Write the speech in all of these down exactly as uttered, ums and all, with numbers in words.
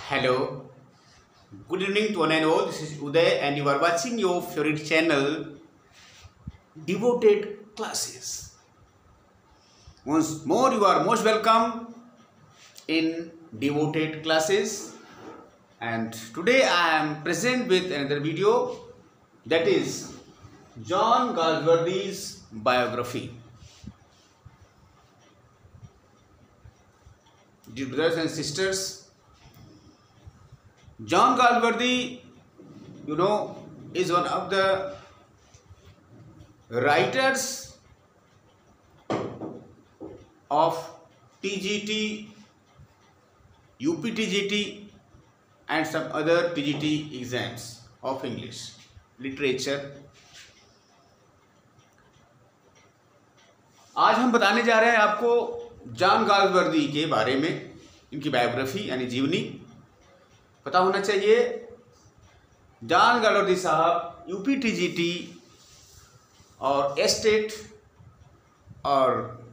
Hello, good evening to one and all. This is Uday, and you are watching your favorite channel, Devoted Classes. Once more, you are most welcome in Devoted Classes, and today I am present with another video, that is John Galsworthy's biography. Dear brothers and sisters, John Galsworthy, you know, is one of the writers of T G T, U P T G T and some other T G T exams of English literature. आज हम बताने जा रहे हैं आपको John Galsworthy के बारे में, इनकी बायोग्राफी यानी जीवनी पता होना चाहिए। जॉन गाल्सवर्दी साहब यूपी टीजीटी और एस्टेट और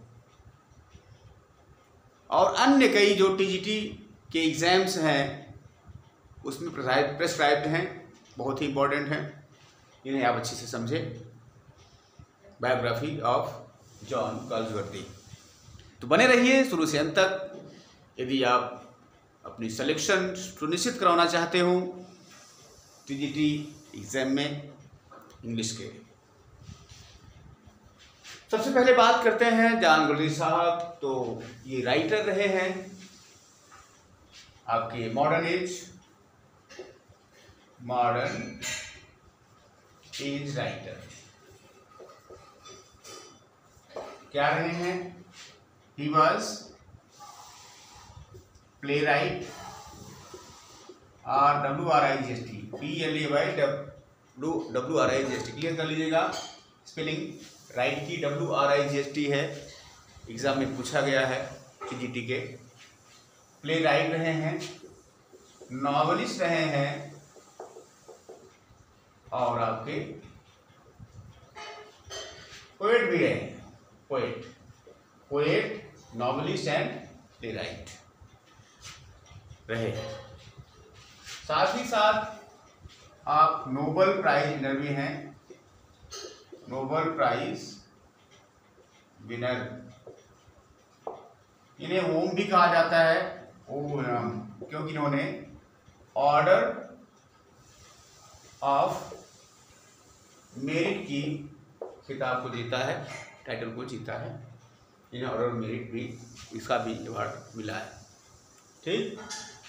और अन्य कई जो टीजीटी के एग्ज़ाम्स हैं उसमें प्रेस्क्राइब्ड हैं, बहुत ही इम्पोर्टेंट हैं, इन्हें आप अच्छे से समझें। बायोग्राफी ऑफ जॉन गाल्सवर्दी, तो बने रहिए शुरू से अंत तक। यदि आप अपनी सिलेक्शन सुनिश्चित कराना चाहते हो टीजीटी एग्ज़ाम में इंग्लिश के, सबसे पहले बात करते हैं जॉन गाल्सवर्दी साहब। तो ये राइटर रहे हैं आपके modern age modern age writer क्या रहे हैं? He was playwright R W R I G S T P L A Y W W R I G S T clear कर लीजिएगा। स्पेलिंग राइट की W R I G S T है, exam में पूछा गया है TGT के। Play right रहे हैं, नॉवलिस्ट रहे हैं और आपके पोएट भी रहे हैं। Poet poet novelist and playwright रहे। साथ ही साथ आप नोबेल प्राइज विनर भी हैं, नोबेल प्राइज विनर। इन्हें ओम भी कहा जाता है, ओम, क्योंकि इन्होंने ऑर्डर ऑफ मेरिट की खिताब को जीता है, टाइटल को जीता है। इन्हें ऑर्डर ऑफ मेरिट भी, इसका भी अवार्ड मिला है। ठीक,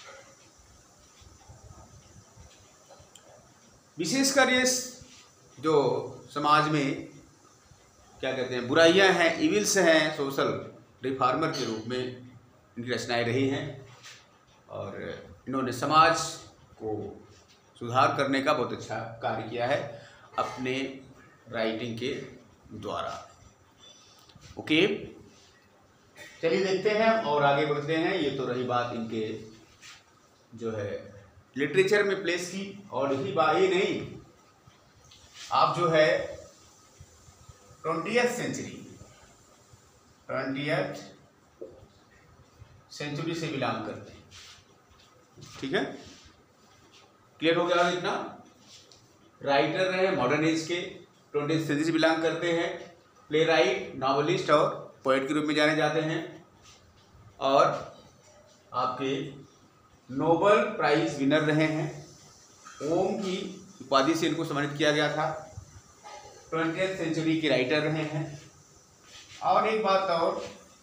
विशेषकर ये जो समाज में क्या कहते हैं बुराइयां हैं, इविल्स हैं, सोशल रिफॉर्मर के रूप में इनकी रचनाएं रही हैं और इन्होंने समाज को सुधार करने का बहुत अच्छा कार्य किया है अपने राइटिंग के द्वारा। ओके, चलिए देखते हैं और आगे बढ़ते हैं। ये तो रही बात इनके जो है लिटरेचर में प्लेस की, और यही बात ही नहीं, आप जो है ट्वेंटियथ सेंचुरी ट्वेंटियथ सेंचुरी से बिलोंग करते हैं। ठीक है, क्लियर हो गया इतना? राइटर रहे मॉडर्न एज के, ट्वेंटियथ सेंचुरी से बिलोंग करते हैं, प्ले राइट, नॉवलिस्ट और पोएट के रूप में जाने जाते हैं, और आपके नोबेल प्राइज विनर रहे हैं। ओम की उपाधि से इनको सम्मानित किया गया था। ट्वेंटियथ सेंचुरी के राइटर रहे हैं। और एक बात और,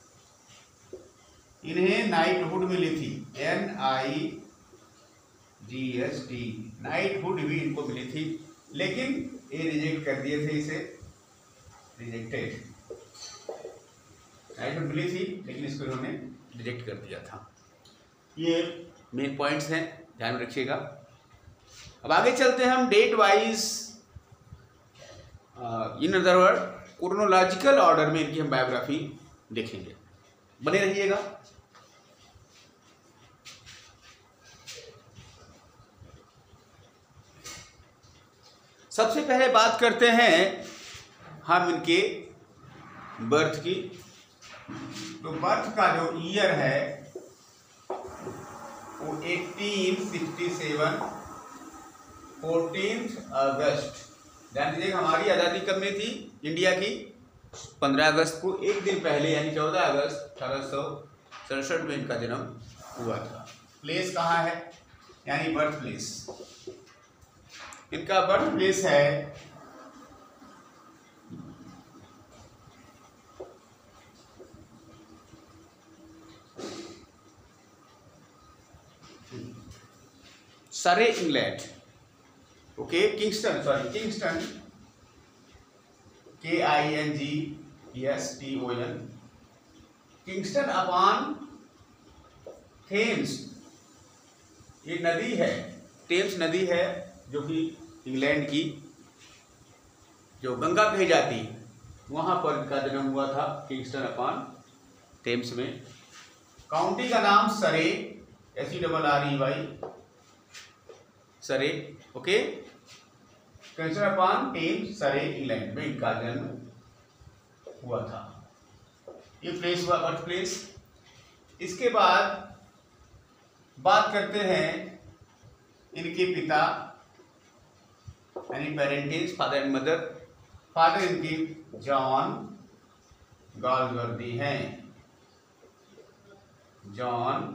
इन्हें नाइटहुड मिली थी, N I G S T, knighthood भी इनको मिली थी, लेकिन ये रिजेक्ट कर दिए थे, इसे रिजेक्टेड। नाइटहुड मिली थी लेकिन इसको इन्होंने रिजेक्ट कर दिया था। ये मेन पॉइंट्स हैं, ध्यान में रखिएगा। अब आगे चलते हैं हम date wise, in other word chronological order में इनकी हम बायोग्राफी देखेंगे। बने रहिएगा। सबसे पहले बात करते हैं हम इनके बर्थ की। तो बर्थ का जो ईयर है वो eighteen sixty seven fourteen August. ध्यान दीजिएगा हमारी आज़ादी कब में थी इंडिया की? पंद्रह अगस्त को, एक दिन पहले यानी चौदह अगस्त अठारह सौ सड़सठ में इनका जन्म हुआ था। प्लेस कहाँ है? यानी बर्थ प्लेस, इनका बर्थ प्लेस है Surrey England, okay, Kingston, sorry Kingston, K I N G S T O N, Kingston upon Thames. ये नदी है, टेम्स नदी है जो कि इंग्लैंड की जो गंगा कही जाती है, वहां पर इनका जन्म हुआ था, किंगस्टन अपॉन थेम्स में। काउंटी का नाम Surrey, S E double R E Y, Surrey, okay. Kingston upon Thames, Surrey, England में इनका जन्म हुआ था। ये प्लेस हुआ बर्थ प्लेस। इसके बाद बात करते हैं इनके पिता यानी parentings, father and mother. Father इनके जॉन गाल्सवर्दी हैं, जॉन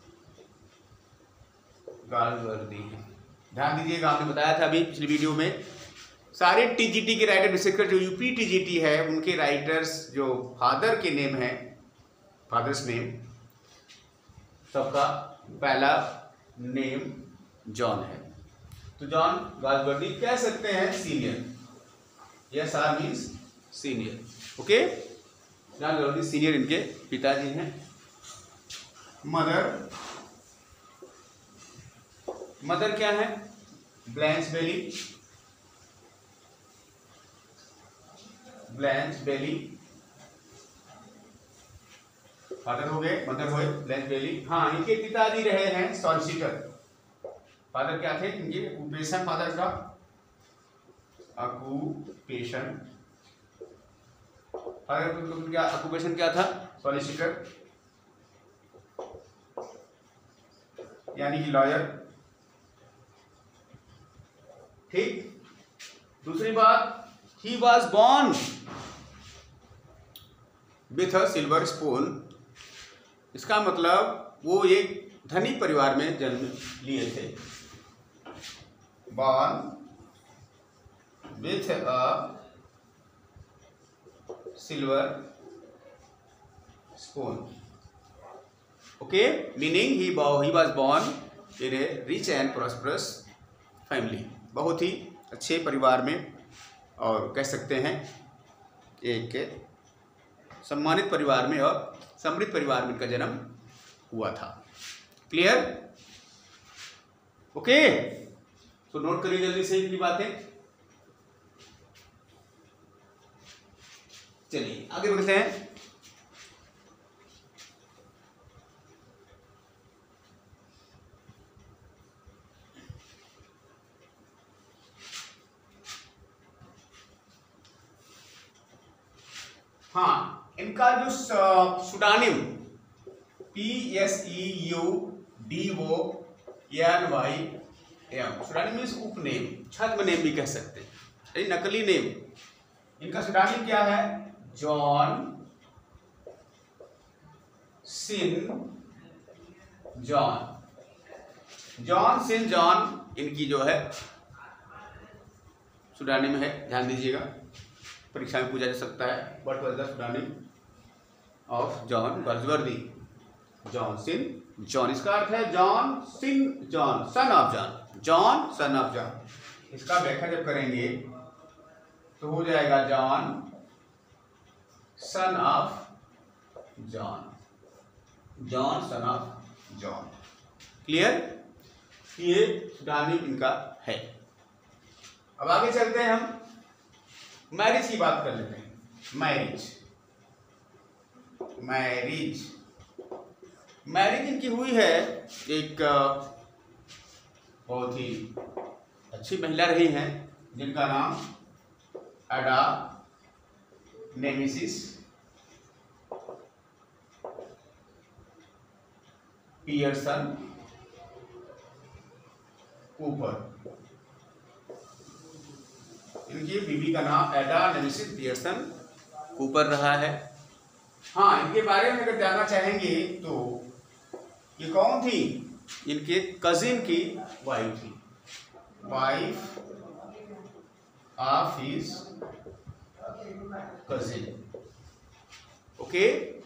गाल्सवर्दी हैं। ध्यान दीजिएगा, आपने बताया था अभी पिछली वीडियो में, सारे टीजीटी के राइटर, विशेषकर जो यूपी टीजीटी है उनके राइटर्स जो फादर के नेम है, फादर्स नेम, सबका पहला नेम जॉन है। तो जॉन गाल्सवर्दी कह सकते हैं senior, S R means senior, okay. John Galsworthy senior इनके पिताजी हैं। मदर, मदर क्या है? Blanche Bailey, Blanche Bailey. Father हो गए, मदर हुए ब्लैंच बेली। हाँ, इनके पिताजी रहे हैं सॉलिसिटर। फादर क्या थे इनके? ऑक्यूपेशन फादर का ऑक्यूपेशन, फादर क्या ऑक्यूपेशन क्या था? सॉलिसिटर, यानी कि लॉयर, ठीक। दूसरी बात, he was born with a silver spoon. इसका मतलब वो एक धनी परिवार में जन्म लिए थे। Born with a silver spoon, okay, meaning he he was born in a rich and prosperous family. बहुत ही अच्छे परिवार में, और कह सकते हैं एक सम्मानित परिवार में और समृद्ध परिवार में इनका जन्म हुआ था। क्लियर? ओके, तो नोट करिए जल्दी से इतनी बातें। चलिए आगे बढ़ते हैं। हाँ, इनका जो pseudonym, P S E U D O N Y M, pseudonym means उपनेम, छद्म नेम भी कह सकते हैं, नकली नेम। इनका सुडानिम क्या है? John Sinjohn, John Sinjohn इनकी जो है सुडानिम है। ध्यान दीजिएगा, परीक्षा में पूछा जा सकता है, what was the pseudonym of John Galsworthy? John Sinjohn, इसका अर्थ है John Sinjohn, son of John, John son of John. इसका व्याख्या जब करेंगे तो हो जाएगा John son of John, John son of John. Clear? ये सुडानिम इनका है। अब आगे चलते हैं, हम मैरिज की बात कर लेते हैं। मैरिज, मैरिज मैरिज इनकी हुई है एक बहुत ही अच्छी महिला रही हैं जिनका नाम एडा नेमिसिस पियर्सन कूपर। इनकी बीवी का नाम एडा नेमेसिस पियर्सन कूपर रहा है। हाँ, इनके बारे में अगर जानना चाहेंगे तो ये कौन थी? इनके कजिन की वाइफ थी, wife of his cousin. Okay,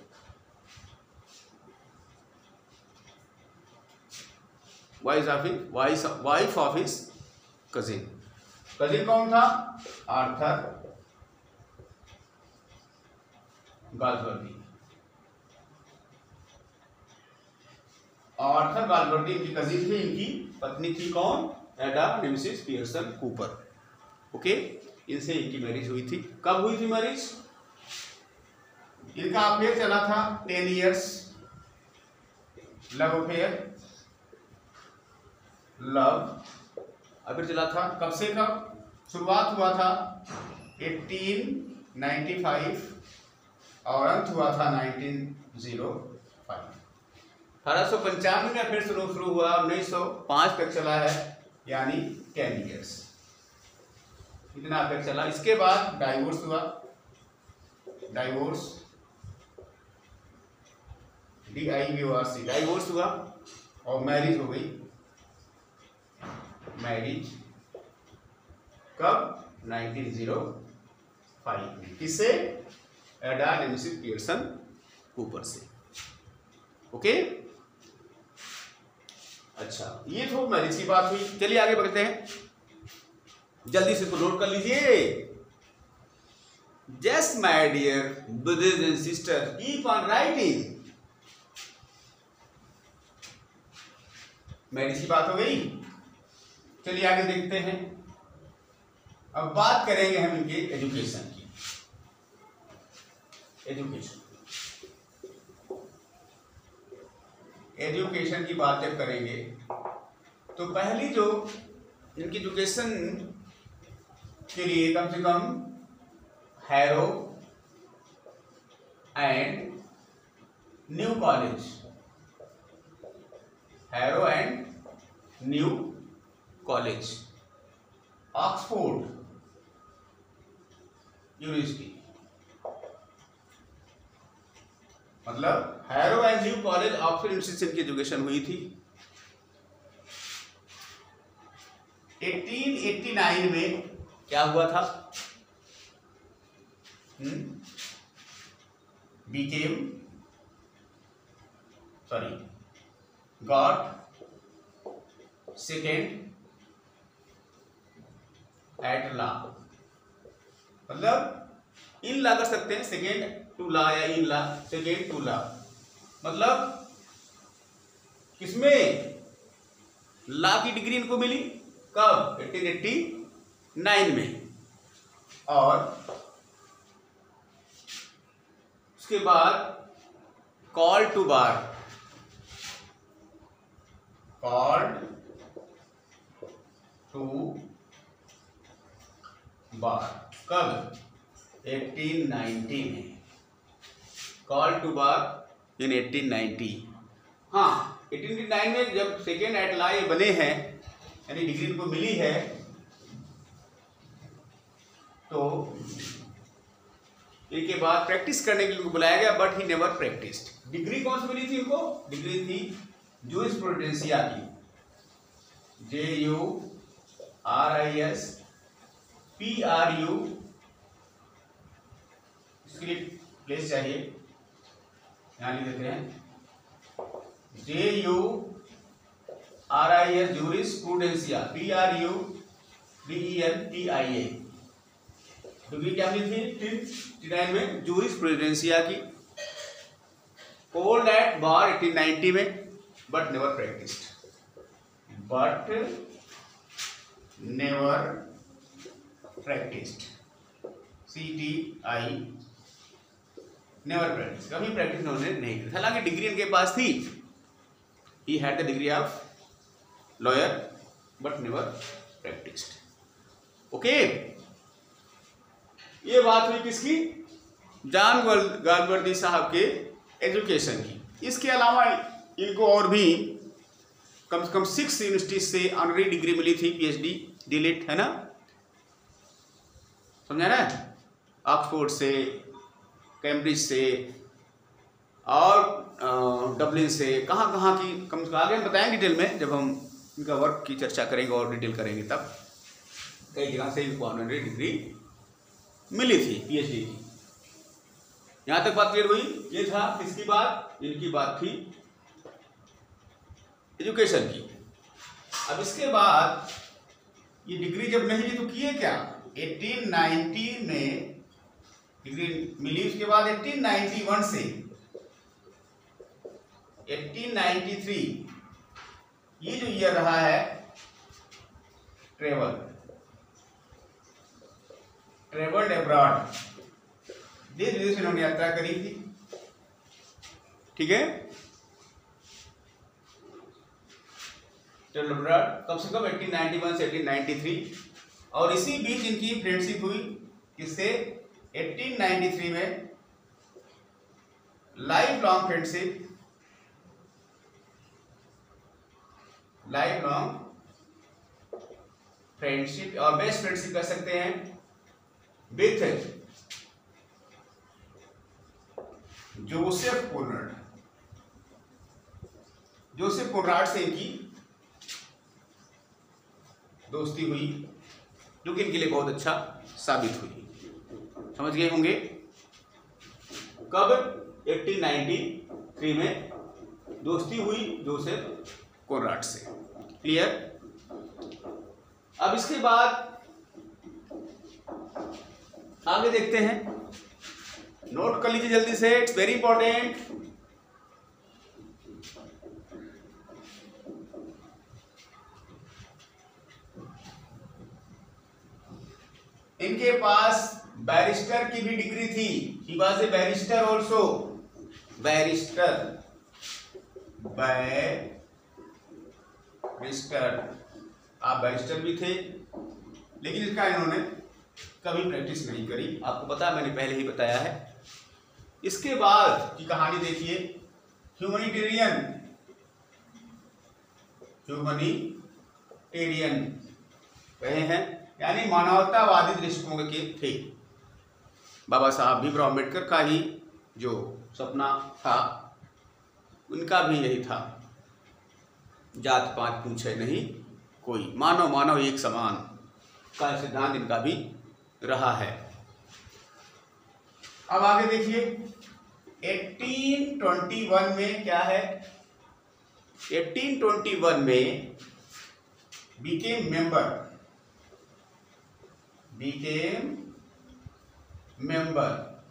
wife of his wife of his cousin. Cousin कौन था? Arthur Galsworthy. आर्थर गाल्सवर्दी इनकी कजिन थी, इनकी पत्नी थी कौन? एडा नेमेसिस पियर्सन कूपर। ओके, इनसे इनकी मैरिज हुई थी। कब हुई थी मैरिज? इनका अफेयर चला था ten years, love affair, love affair चला था। कब से कब? शुरुआत हुआ था अठारह सौ पचानवे और अंत हुआ था उन्नीस सौ पाँच। अठारह सौ पंचानवे में अफेयर शुरू शुरू हुआ, उन्नीस सौ पाँच तक चला है, यानी टेन इयर्स इतना अफेयर चला। इसके बाद डाइवोर्स हुआ, divorce D I V O R C divorce हुआ और मैरिज हो गई। मैरिज कब? उन्नीस सौ पाँच में। किससे? एडा नेमेसिस पियर्सन कूपर से। ओके, अच्छा, ये तो मैरिज की बात हुई। चलिए आगे बढ़ते हैं, जल्दी से इसको नोट कर लीजिए। Just my dear brothers and sister, keep on writing. Marriage की बात हो गई। चलिए आगे देखते हैं। अब बात करेंगे हम इनके एजुकेशन की। एजुकेशन एजुकेशन की बात जब करेंगे तो पहली जो इनकी एजुकेशन के लिए कम से कम Harrow and New College, Harrow and New College, Oxford University, मतलब Harrow and New College Oxford University की एजुकेशन हुई थी। अठारह सौ नवासी में क्या हुआ था? Became sorry got second at law, मतलब इन लॉ कर सकते हैं, सेकेंड टू लॉ या in law, second to law, मतलब किसमें लॉ की डिग्री इनको मिली कब? अठारह सौ नवासी में। और उसके बाद call to bar, called to bar कब? अठारह सौ नब्बे में। कॉल टू बार इन अठारह सौ नब्बे। हाँ, अठारह सौ नब्बे में जब सेकेंड एट लॉ ये बने हैं, यानी डिग्री इनको मिली है, तो इसके बाद प्रैक्टिस करने के लिए बुलाया गया, but he never practised. Degree कौन सी मिली थी इनको? डिग्री थी जूरिस्प्रूडेंसिया की, J U R I S P R U, इसके लिए प्लेस चाहिए, यहां लिख देते हैं, J U R I S jurisprudentia, P R U D E N T I A. Degree क्या मिली थी अठारह में? जूरिस्प्रूडेंसिया की, कोल्ड एट बार अठारह सौ नब्बे में, but never practised, but never practised, C T I, never practice, कभी प्रैक्टिस उन्होंने नहीं की। हालांकि डिग्री इनके पास थी, he had the degree of lawyer but never practised. Okay, ये बात हुई किसकी? जॉन गाल्सवर्दी साहब के एजुकेशन की। इसके अलावा इनको और भी कम से कम सिक्स यूनिवर्सिटी से ऑनरी डिग्री मिली थी, पीएचडी डीलिट, है ना, समझा ना, ऑक्सफोर्ड से, कैम्ब्रिज से और डबलिन से, कहाँ कहाँ की, कम से कम आगे हम बताएंगे डिटेल में जब हम इनका वर्क की चर्चा करेंगे और डिटेल करेंगे, तब कई जगह से इनको ऑनरी डिग्री मिली थी पीएचडी की। यहाँ तक बात क्लियर हुई। ये था किसकी बात, इनकी बात थी एजुकेशन की। अब इसके बाद ये डिग्री जब नहीं ली तो किए क्या, अठारह सौ नब्बे में डिग्री मिली, उसके बाद अठारह सौ इक्यानवे से अठारह सौ तिरानवे ये जो ईयर रहा है ट्रेवल ट्रेवल्ड अब्रॉड, देश विदेश में इन्होंने यात्रा करी थी, ठीक है, ट्रेवल अब्रॉड कम से कम अठारह सौ इक्यानवे से अठारह सौ तिरानवे, और इसी बीच इनकी फ्रेंडशिप हुई किससे, अठारह सौ तिरानवे में life long friendship, life long friendship और बेस्ट फ्रेंडशिप कर सकते हैं with Joseph Conrad. Joseph Conrad से इनकी दोस्ती हुई, जो कि इनके लिए बहुत अच्छा साबित हुई। समझ गए होंगे। कब, अठारह सौ तिरानवे में दोस्ती हुई जोसेफ कोनराड से, क्लियर। अब इसके बाद आगे देखते हैं, नोट कर लीजिए जल्दी से, इट्स वेरी इंपॉर्टेंट। इनके पास बैरिस्टर की भी डिग्री थी, he was a barrister also, barrister barrister आप बैरिस्टर भी थे, लेकिन इसका इन्होंने कभी प्रैक्टिस नहीं करी, आपको पता है, मैंने पहले ही बताया है। इसके बाद की कहानी देखिए, ह्यूमैनिटेरियन ह्यूमैनिटेरियन कहे हैं, यानी मानवतावादी दृष्टिकोण के थे। बाबा साहब भीमराव अम्बेडकर का ही जो सपना था, उनका भी यही था, जात पात पूछे नहीं कोई, मानव मानव एक समान का सिद्धांत इनका भी रहा है। अब आगे देखिए, अठारह सौ इक्कीस में क्या है, अठारह सौ इक्कीस में became member became member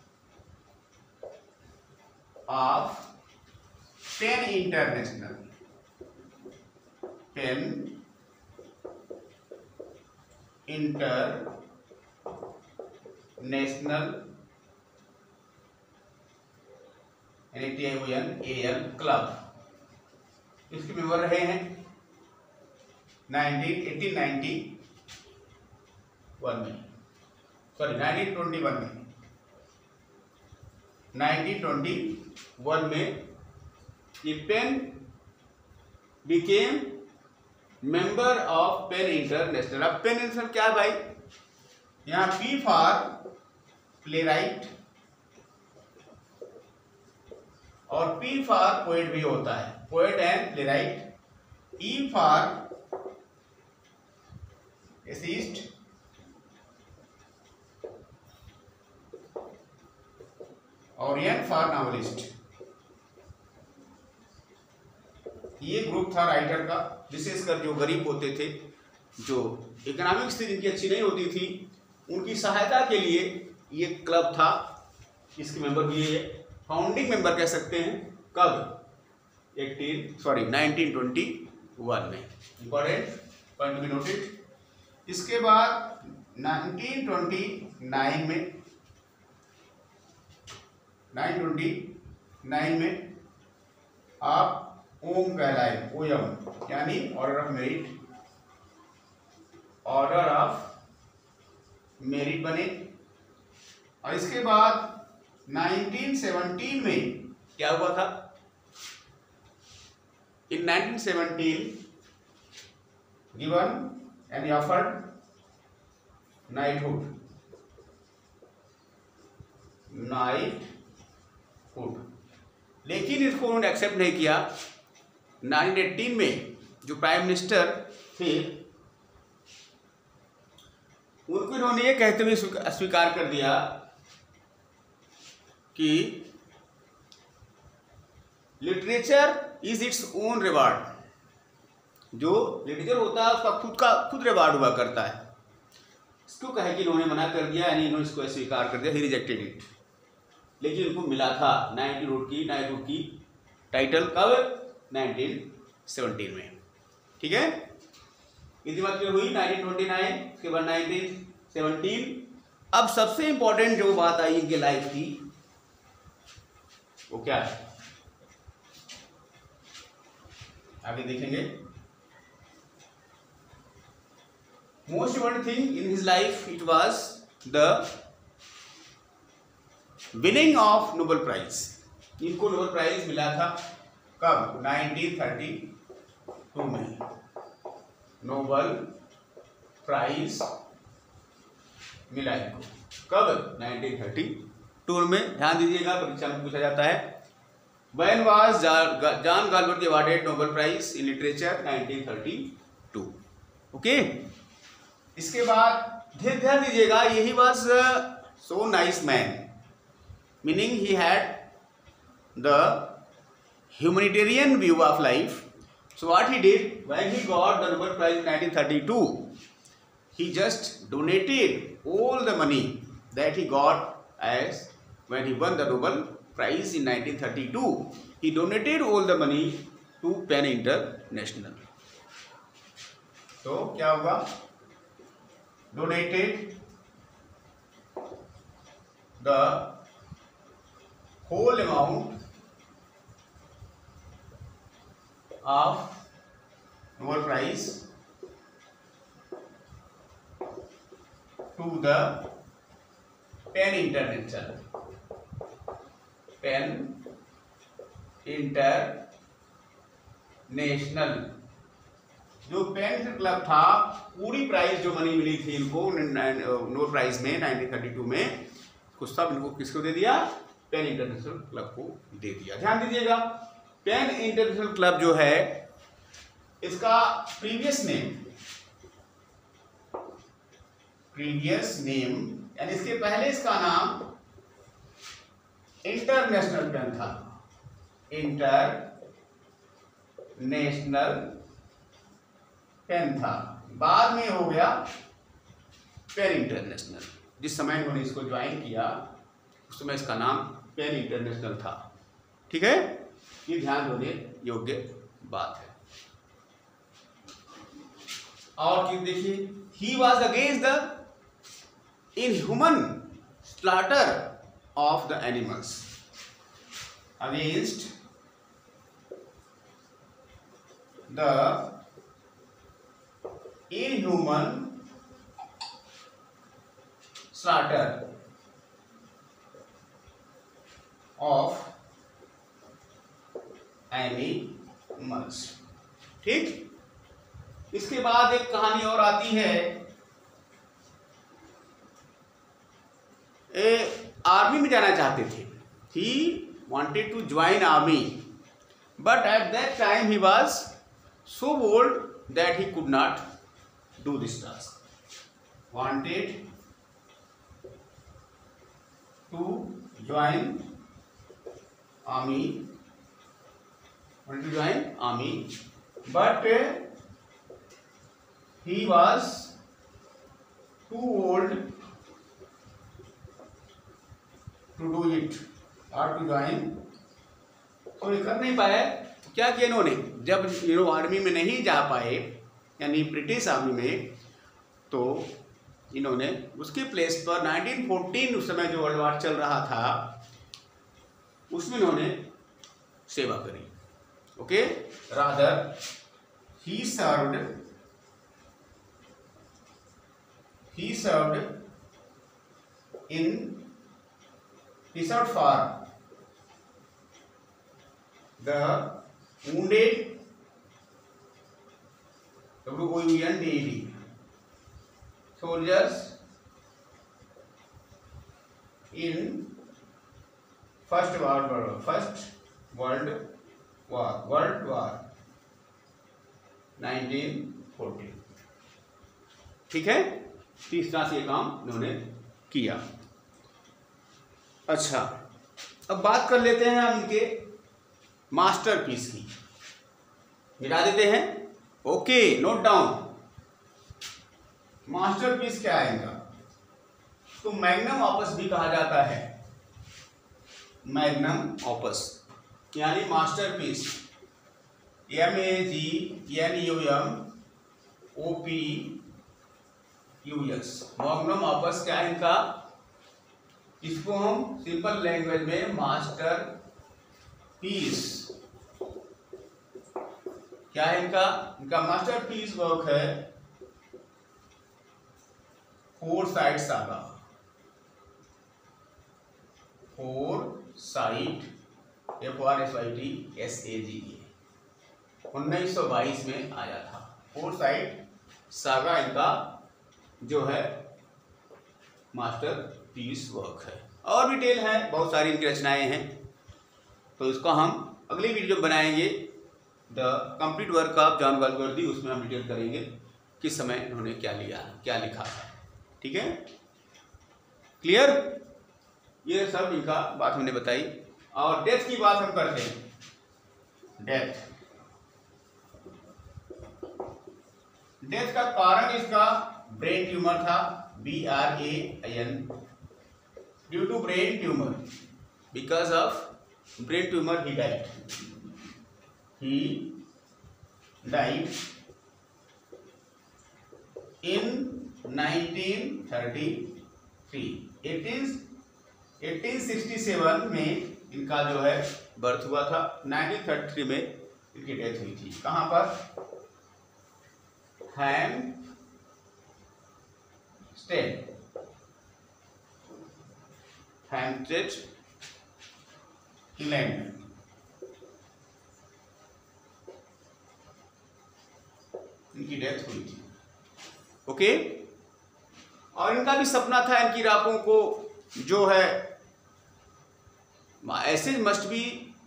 of PEN International, PEN International T I O N A L club, इसके मेंबर रहे हैं अठारह सौ इक्यानवे में, सॉरी उन्नीस सौ इक्कीस में, उन्नीस सौ इक्कीस में ये PEN became member of PEN International. अब पेन इंटरनेशनल क्या है भाई, यहाँ पी फॉर प्ले राइट और पी फॉर पोएट भी होता है, poet and playwright, E for essayist और एन फॉर नॉवेलिस्ट। ये ग्रुप था राइटर का, विशेषकर जो गरीब होते थे, जो इकोनॉमिक स्थिति जिनकी अच्छी नहीं होती थी, उनकी सहायता के लिए ये क्लब था। इसके मेंबर भी ये फाउंडिंग मेंबर कह सकते हैं। कब, अठारह सॉरी उन्नीस सौ इक्कीस में, इंपॉर्टेंट पॉइंट बी नोटेड। इसके बाद उन्नीस सौ उनतीस में उन्नीस सौ उनतीस में आप ओम कहलाए, ओयम यानी order of merit, order of merit बने। और इसके बाद उन्नीस सौ सत्रह में क्या हुआ था, इन उन्नीस सौ सत्रह given and offered knighthood knighthood लेकिन इसको उन्होंने एक्सेप्ट नहीं किया। नाइनटीन एटीन में जो प्राइम मिनिस्टर थे उनको इन्होंने ये कहते हुए स्वीकार कर दिया कि literature is its own reward. जो लिटरेचर होता है उसका खुद का खुद रिवार्ड हुआ करता है। इसको कहे कि इन्होंने मना कर दिया, यानी इन्होंने इसको स्वीकार कर दिया, ही रिजेक्टेड इट। लेकिन इनको मिला था नाइनटीहुड की नाइटहुड की टाइटल कब? नाइनटीन सेवनटीन में। ठीक है, इतनी बात क्लियर हुई। नाइनटीन ट्वेंटी नाइन उसके बाद नाइनटीन सेवनटीन। अब सबसे इंपॉर्टेंट जो बात आई इनके लाइफ की वो क्या है, आगे देखेंगे। Most important thing in his life it was the winning of Nobel prize. इनको नोबेल प्राइज मिला था कब? नाइनटीन थर्टी टू में नोबेल प्राइज मिला इनको। कब? नाइनटीन थर्टी टू में। ध्यान दीजिएगा, परीक्षा में पूछा जाता है। When was John Galbraith awarded Nobel Prize in Literature? Nineteen thirty two. Okay, इसके बाद ध्यान दीजिएगा, यही was so nice man, meaning he had the humanitarian view of life. So what he did when he got the Nobel Prize in nineteen thirty two, he just donated all the money that he got as when he won the Nobel Prize in nineteen thirty two. He donated all the money to PEN International. तो क्या होगा? Donated the whole amount of Nobel Prize to the PEN International. PEN International जो PEN club था, पूरी prize जो money मिली थी इनको नोबेल प्राइज में नाइनटीन थर्टी टू में, कुछ सब इनको किसको दे दिया? पेन इंटरनेशनल क्लब को दे दिया। ध्यान दीजिएगा, पेन इंटरनेशनल क्लब जो है इसका प्रीवियस नेम प्रीवियस नेम यानी इसके पहले इसका नाम इंटरनेशनल पेन था। इंटरनेशनल पेन था, बाद में हो गया पेन इंटरनेशनल। जिस समय उन्होंने इसको ज्वाइन किया उस समय इसका नाम पेन इंटरनेशनल था। ठीक है, ये ध्यान देने योग्य बात है। और कि देखिए, he was against the inhuman slaughter of the animals, against the inhuman slaughter of animals। ठीक, इसके बाद एक कहानी और आती है। ए आर्मी में जाना चाहते थे। ही wanted to join army, but at that time he was so old that he could not do this task. Wanted to join army, wanted to join army, but he was too old to do it or to join, तो ये कर नहीं पाए। क्या किया इन्होंने? जब ये आर्मी में नहीं जा पाए, यानी ब्रिटिश आर्मी में, तो इन्होंने उसके प्लेस पर नाइनटीन फोर्टीन उस समय जो वर्ल्ड वार चल रहा था उसमें इन्होंने सेवा करी। Okay, rather he served he served in he served for the wounded W O U N D E D, soldiers in first world first world war world war nineteen forty. ठीक है, तो इस तरह से ये काम उन्होंने किया। अच्छा, अब बात कर लेते हैं हम इनके मास्टरपीस की, मिटा देते हैं। Okay, note down. मास्टरपीस क्या है इनका? तो मैग्नम ऑपस भी कहा जाता है, मैग्नम ऑपस यानी masterpiece, M A G N U M O P U S, magnum opus क्या है इनका? इसको हम सिंपल लैंग्वेज में मास्टर पीस, क्या है इनका? इनका मास्टर पीस वर्क है Forsyte Saga, Forsyte F R S I T S A G, उन्नीस सौ बाईस में आया था। फोर साइड सागा इनका जो है मास्टर पीस वर्क है। और भी डिटेल है, बहुत सारी इनकी रचनाएं हैं, तो इसको हम अगली वीडियो बनाएंगे, the complete work of John Galsworthy, उसमें हम डिटेल करेंगे किस समय इन्होंने क्या लिया, क्या लिखा था। ठीक है, क्लियर? ये सब इनका बात हमने बताई। और डेथ की बात हम करते हैं। डेथ डेथ का कारण इसका ब्रेन ट्यूमर था, B R A I N, due to brain tumour, because of brain tumour he died, he died in nineteen thirty three. Eighteen sixty seven में इनका जो है बर्थ हुआ था, नाइनटीन थर्टी थ्री में इनकी डेथ हुई थी। कहां पर? हैम स्टेड, हैम्पस्टेड, इंग्लैंड में। इनकी डेथ हुई थी। ओके, और इनका भी सपना था इनकी राखों को जो है ऐसे must be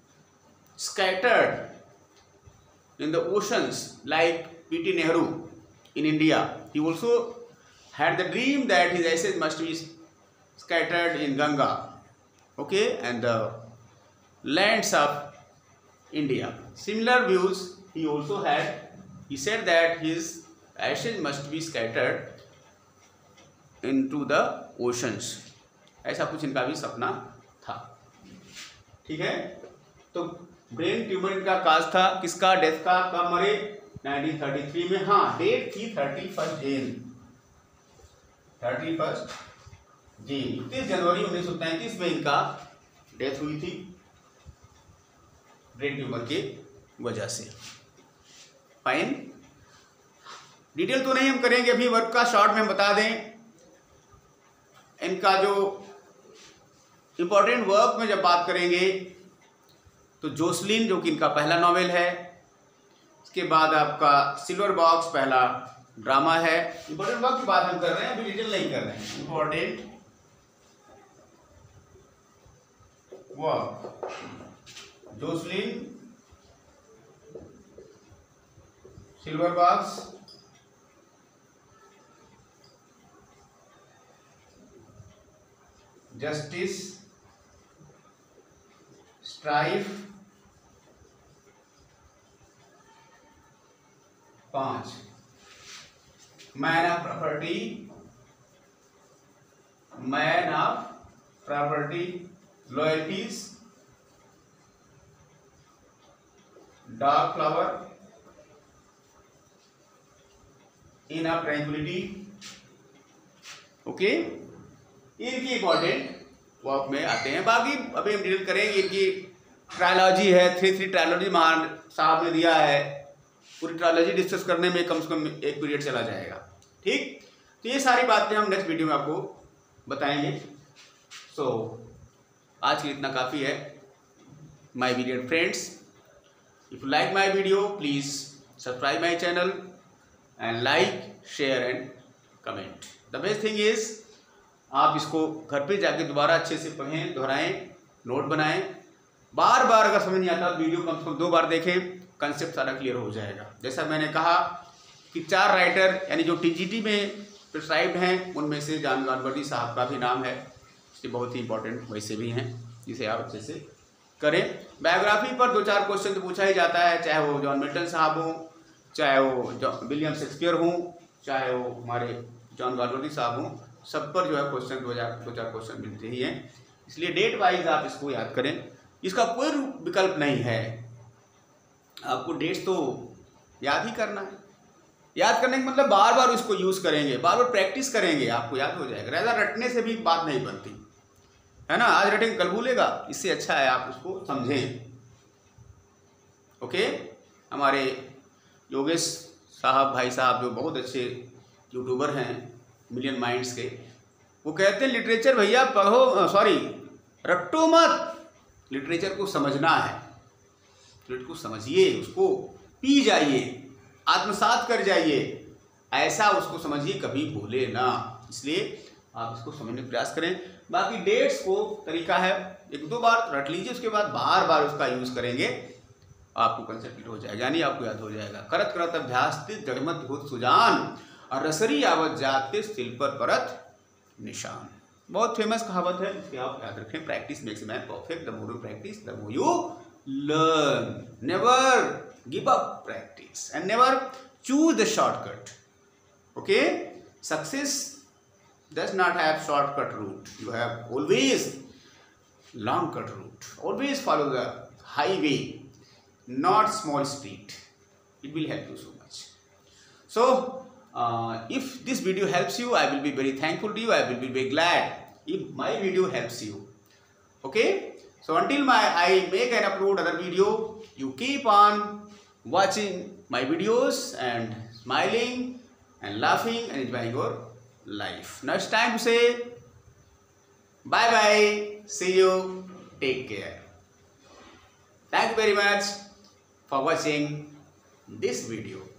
scattered in the oceans like Pt Nehru in India. He also had the dream that his ashes must be scattered in Ganga, okay, and the lands of India. Similar views he also had. He said that his ashes must be scattered into the oceans. ऐसा कुछ इनका भी सपना था। ठीक है, तो brain tumour इनका काज था, किसका? डेथ का। कब मरे? नाइनटीन थर्टी थ्री में। हाँ, डेट थी thirty first June thirty first जी इकतीस जनवरी उन्नीस सौ तैंतीस में इनका डेथ हुई थी ब्रेन ट्यूमर की वजह से। फाइन, डिटेल तो नहीं हम करेंगे अभी, वर्क का शॉर्ट में हम बता दें। इनका जो इंपॉर्टेंट वर्क में जब बात करेंगे तो जोसलिन जो कि इनका पहला नॉवेल है, इसके बाद आपका सिल्वर बॉक्स पहला ड्रामा है। इंपॉर्टेंट वर्क की बात हम कर रहे हैं, अभी डिटेल नहीं कर रहे हैं। Important work, Jocelyn, Silver Box, Justice, Strife, पांच, Man of Property, Man of Property, Loyalties, Dark Flower, Inn of Tranquillity. Okay, इनकी इंपॉर्टेंट वर्क में आते हैं। बाकी अभी हम डील करेंगे, इनकी ट्रायलॉजी है, थ्री थ्री ट्रायलॉजी महान साहब ने दिया है। पूरी ट्रायलॉजी डिस्कस करने में कम से कम एक पीरियड चला जाएगा। ठीक, तो ये सारी बातें हम नेक्स्ट वीडियो में आपको बताएंगे। सो so, आज के इतना काफ़ी है। My dear friends, if you like my video please subscribe my channel and like share and comment. The best thing is आप इसको घर पे जाके दोबारा अच्छे से पढ़ें, दोहराएं, नोट बनाएं। बार बार अगर समझ नहीं आता वीडियो कम से कम दो बार देखें, कंसेप्ट सारा क्लियर हो जाएगा। जैसा मैंने कहा कि चार राइटर यानी जो टीजीटी में प्रिस्क्राइब्ड हैं उनमें से जॉन गालवर्दी साहब का भी नाम है, इसलिए बहुत ही इंपॉर्टेंट वैसे भी हैं जिसे आप अच्छे से करें। बायोग्राफी पर दो चार क्वेश्चन तो पूछा ही जाता है, चाहे वो जॉन मिल्टन साहब हों, चाहे वो विलियम शेक्सपियर हों, चाहे वो हमारे जॉन गालवर्दी साहब हों, सब पर जो है क्वेश्चन दो हजार दो चार क्वेश्चन मिलते ही हैं। इसलिए डेट वाइज आप इसको याद करें, इसका कोई विकल्प नहीं है, आपको डेट्स तो याद ही करना है। याद करने का मतलब बार बार उसको यूज करेंगे, बार बार प्रैक्टिस करेंगे, आपको याद हो जाएगा। राजा रटने से भी बात नहीं बनती है ना, आज रटेंगे कल भूलेगा, इससे अच्छा है आप उसको समझें। ओके, हमारे योगेश साहब भाई साहब जो बहुत अच्छे यूट्यूबर हैं मिलियन माइंड्स के, वो कहते हैं लिटरेचर भैया पढ़ो, सॉरी रट्टो मत, लिटरेचर को समझना है, लिटरेचर को समझिए, उसको पी जाइए, आत्मसात कर जाइए, ऐसा उसको समझिए, कभी भूले ना। इसलिए आप इसको समझने का प्रयास करें। बाकी डेट्स को तरीका है, एक दो बार रट लीजिए, उसके बाद बार बार उसका यूज करेंगे, आपको कंसेप्ट हो जाएगा, यानी आपको याद हो जाएगा। करत करत अभ्यास जड़मत होत सुजान, और रसरी आवत जाते तिल पर परत निशान। बहुत फेमस कहावत है, इसके आप याद रखें। Practice makes man perfect, the more you practice the more you learn. Never give up practice and never choose the shortcut. Okay, success does not have shortcut route, you have always long cut route. Always follow the highway, not small street. It will help you so much. So uh, if this video helps you, I will be very thankful to you, I will be very glad if my video helps you. Okay, so until my I make and upload other video, you keep on watching my videos and smiling and laughing and enjoying your life. Now it's time to say bye bye, see you, take care. Thank you very much for watching this video.